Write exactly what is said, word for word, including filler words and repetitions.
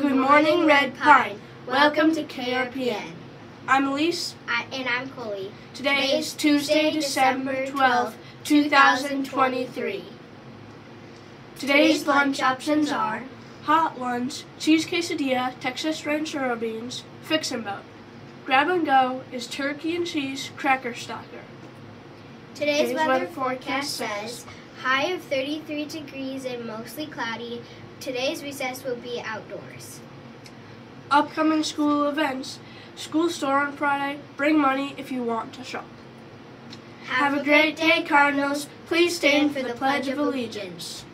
Good morning, Red Pine. Welcome to K R P N. I'm Elise. I, and I'm Chloe. Today is Tuesday, December twelfth, two thousand twenty-three. Today's lunch options are hot lunch, cheese quesadilla, Texas ranchero beans, fix-and-boat. Grab and go is turkey and cheese cracker stalker. Today's, Today's weather, weather forecast says high of thirty-three degrees and mostly cloudy. Today's recess will be outdoors. Upcoming school events. School store on Friday. Bring money if you want to shop. Have, Have a great day, Cardinals. Please stand for the Pledge of Allegiance.